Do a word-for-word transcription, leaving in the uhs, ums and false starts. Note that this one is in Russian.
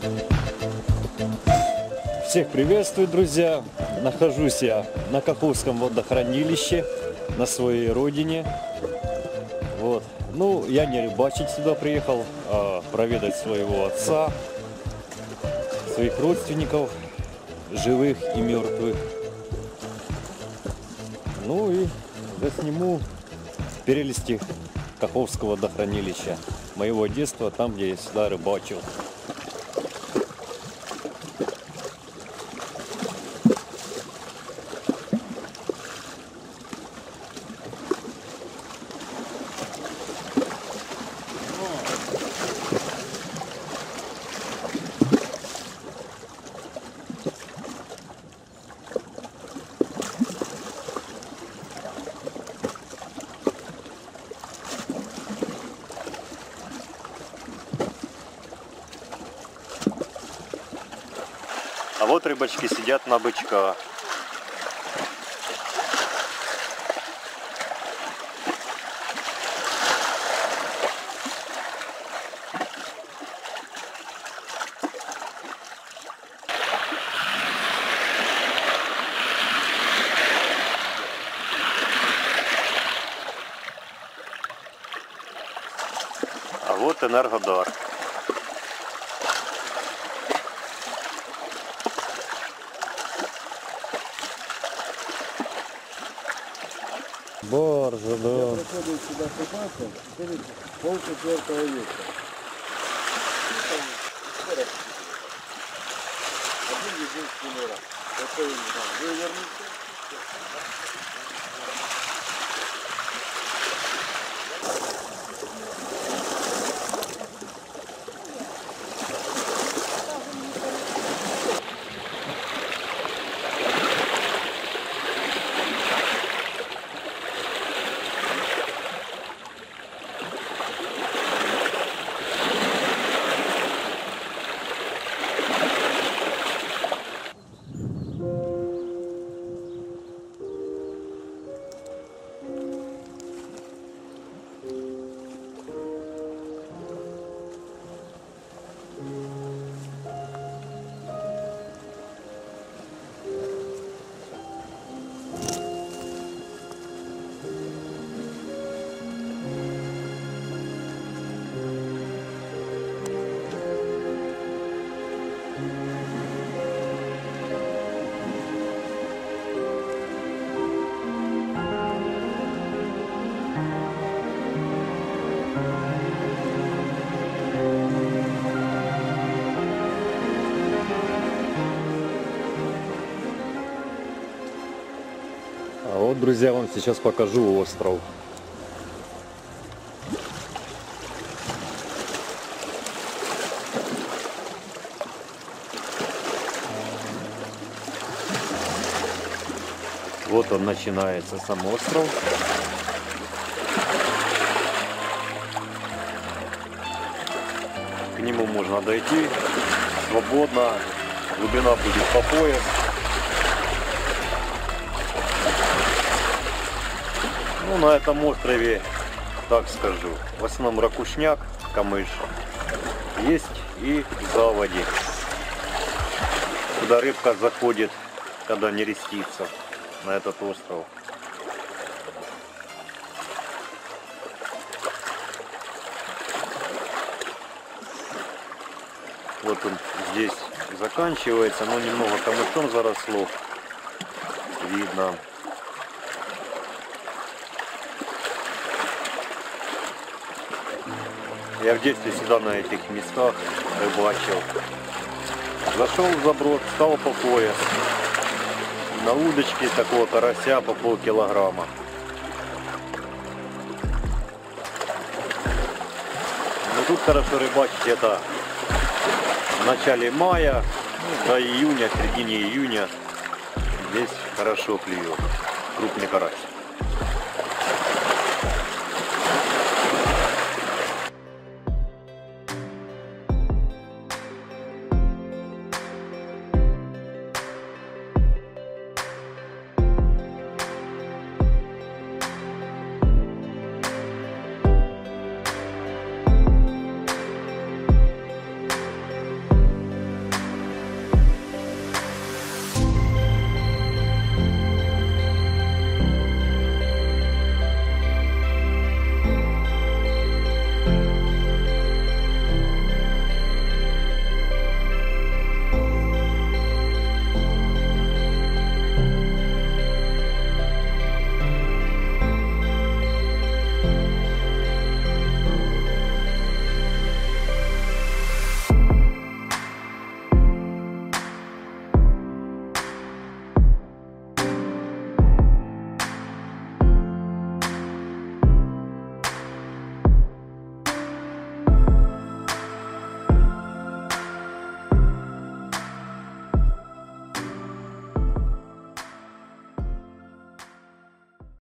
Всех приветствую, друзья! Нахожусь я на Каховском водохранилище, на своей родине. Вот. Ну, я не рыбачить сюда приехал, а проведать своего отца, своих родственников, живых и мертвых. Ну и засниму прелести Каховского водохранилища, моего детства, там, где я всегда рыбачил. А вот рыбачки сидят на бычка. А вот Энергодар. Баржа, да. Я проходил сюда купаться перед полчетвертого вечера. Один единственный раз. Такой вывернулся. А вот, друзья, вам сейчас покажу остров. Вот он начинается, сам остров. К нему можно дойти свободно. Глубина будет по пояс. Ну, на этом острове, так скажу, в основном ракушняк, камыш. Есть и заводи, куда рыбка заходит, когда нерестится на этот остров. Вот он здесь заканчивается, но немного камышом заросло, видно. Я в детстве всегда на этих местах рыбачил. Зашел в заброд, встал по пояс. На удочке такого карася по полкилограмма. Но тут хорошо рыбачить это в начале мая, ну, до июня, в середине июня. Здесь хорошо клюет крупный карась.